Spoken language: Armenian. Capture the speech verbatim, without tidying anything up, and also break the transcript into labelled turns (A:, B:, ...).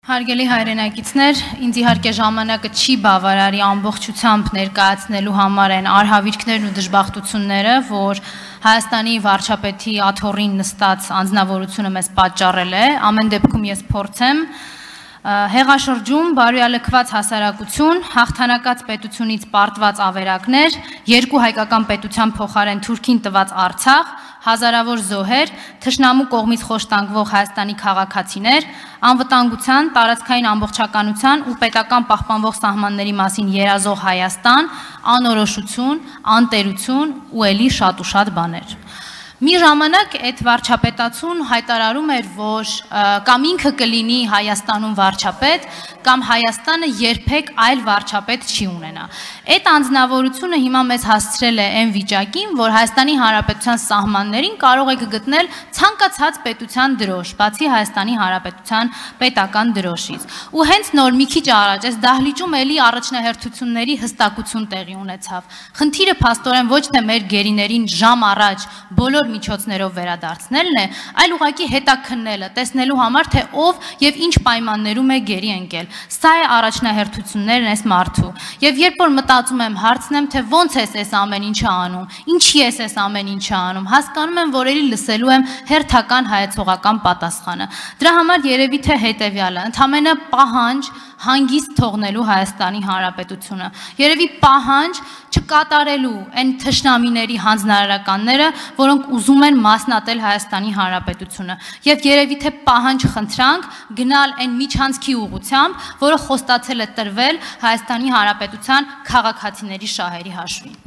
A: Հարգելի հայրենակիցներ, ինձ իհարկե ժամանակը չի բավարարի ամբողջությամբ ներկայացնելու համար են արհավիրքներն ու դժբախտությունները, որ Հայաստանի վարչապետի աթոռին նստած անձնավորությունը մեզ պատճառել է, ամեն դեպքում ես փորձեմ հեղաշրջում, բարոյալքված հասարակություն, հաղթանակած պետությունից պարտված ավերակներ, երկու հայկական պետության փոխարեն Թուրքին տված Արցախ, հազարավոր զոհեր, թշնամու կողմից խոշտանգվող Հայաստանի քաղաքացիներ, անվտանգության, տարածքային ամբողջականության ու պետական պահպանվող սահմանների մասին երազող Հայաստան, անորոշություն, անտերություն ու էլի շատ ու շատ բաներ։ Մի ժամանակ այդ վարչապետացուն հայտարարում էր, որ կամ ինքը կլինի Հայաստանում վարչապետ, կամ Հայաստանը երբեք այլ վարչապետ չի ունենա։ Այդ անձնավորությունը հիմա մեզ հասցրել է այն վիճակին, որ Հայաստանի Հանրապետության սահմաններին կարող եք գտնել ցանկացած պետության դրոշ, բացի Հայաստանի Հանրապետության պետական դրոշից։ Ու հենց նոր մի քիչ առաջ այս դահլիճում էլի առաջնահերթությունների հստակություն տեղի ունեցավ։ Խնդիրը փաստորեն ոչ թե մեր գերիներին ժամ առաջ բոլոր միջոցներով վերադարձնելն է, այլ ուղղակի հետաքննելը, տեսնելու համար, թե ով եւ ինչ պայմաններում է գերի ընկել։ Սա է առաջնահերթություններն այս մարդու։ Եվ երբ որ մտածում եմ, հարցնեմ, թե ոնց ես այս ամեն ինչը անում, ինչի ես այս ամեն ինչը անում, հասկանում եմ, որ էլի լսելու եմ հերթական հայեցողական պատասխանը։ Դրա համար երևի թե հետեւյալը, ընդամենը պահանջ հանգիստ թողնելու Հայաստանի Հանրապետությունը։ Երևի պահանջ չկատարելու այն թշնամիների հանձնարարականները, որոնք ուզում են մասնատել Հայաստանի Հանրապետությունը։ Եվ երևի թե պահանջ խնդրանք գնալ այն միջանցքի ուղղությամբ, որը խոստացել է տրվել Հայաստանի Հանրապետության քաղաքացիների շահերի հաշվին։